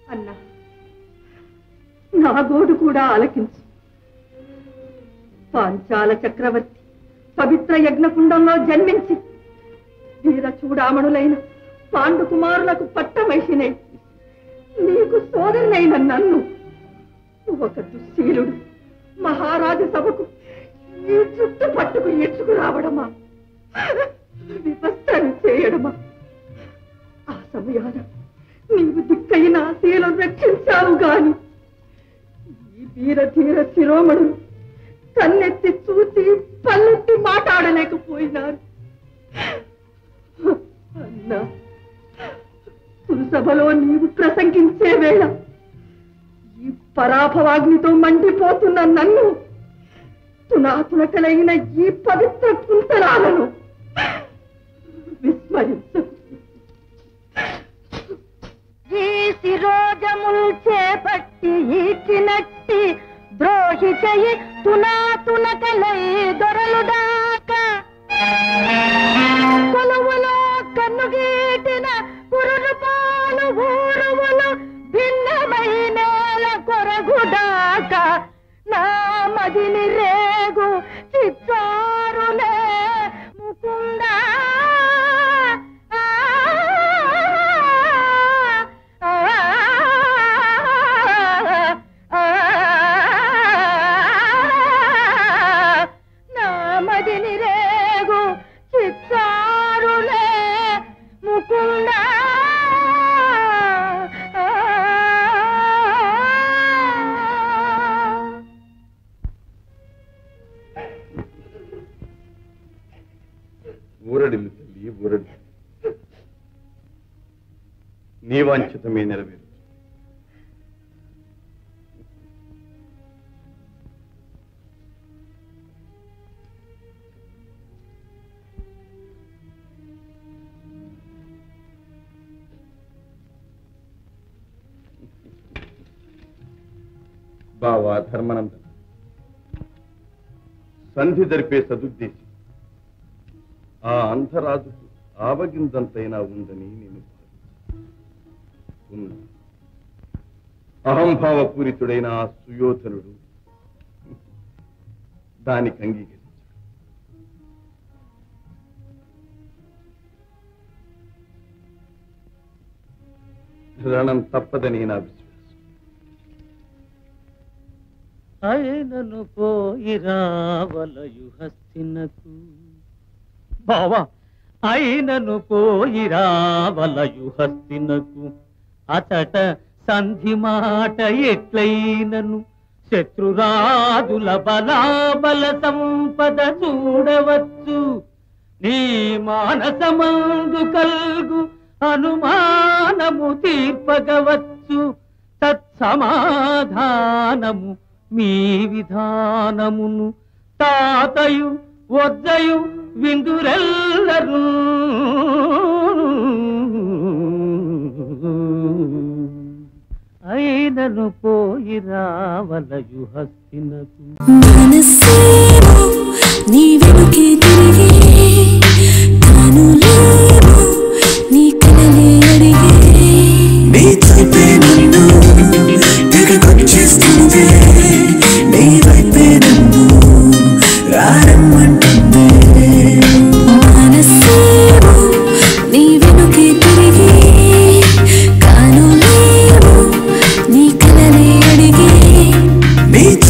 అన్నా, నా గోడు కూడా ఆలకించు. పాంచాల చక్రవర్తి పవిత్ర యజ్ఞకుండంలో జన్మించి వీర చూడామణులైన పాండు కుమారులకు పట్టమహిషినై నీకు సోదరునైన నన్ను ఒక దుశ్శీలుడు మహారాజు సభకు ఈ చుట్టు పట్టుకు ఈడ్చుకురావడమా, వివస్థను చేయడమా? ఆ సమయాన నీవు దిక్కైన శీలం రక్షించావు గాని ఈ వీరధీర శిరోమణులు కన్నెత్తి చూసి పల్లెత్తి మాట్లాడలేకపోయినారు. అన్నా, పురుసభలో నీవు ప్రసంగించే వేళ ఈ పరాభవాగ్నితో మండిపోతున్న నన్ను, తునాతునకలైన ఈ పవిత్ర కుంతలాలను విస్మరించు. ఈ శిరోజముల్ చేపట్టి ఈచినట్టి ద్రోహి చెయ్యి తునాతునకలై దొరలు దాకా కొలువులో కన్నుగీటిన కురులు పాలు ఊరువులు భిన్నమైన కొరగుదాక నా మదిని రేగు చిత్తారులే ముకుందా. నా మదిని రేగు చిత్తారులే ముకుందా. ఊరడిల్లు తల్లి, ఊరడి. నీ వాంఛితమే నెరవేరు. బావా ధర్మనందన, సంధి జరిపే సదుద్దేశం ఆ అంధరాజుకు ఆవగిందంతైనా ఉందని నేను భావించాను. అహంభావపూరితుడైన ఆ సుయోధనుడు దానికి అంగీకరించాడు. రణం తప్పదని నా విశ్వాసం. ఆయనను పోయి రావలయు హస్తినకు బావా, అయినను పోయి రావలయు హస్తినకు అతట సంధి మాట ఎట్లయినను శత్రురాజుల బలాబల సంపద చూడవచ్చు. నీ మానసమందు కల్గు అనుమానము తీర్పగవచ్చు. తత్సమాధానము మీ విధానమును తాతయు వద్దయు విందురెల్లరు. అయినను పోయి రావలయు హస్తినకు. మనసేమో నీ వెనుకే తిరిగే, కనులేమో నీ కలలే అడిగే. నీ తలపే నన్ను తెగకొచ్చేస్తుంది, నీ వైపే నన్ను రారమ్మంటుంది. మనసేమో నీ వెనుకే తిరిగే, కనులేమో నీ కలలే అడిగే. నీ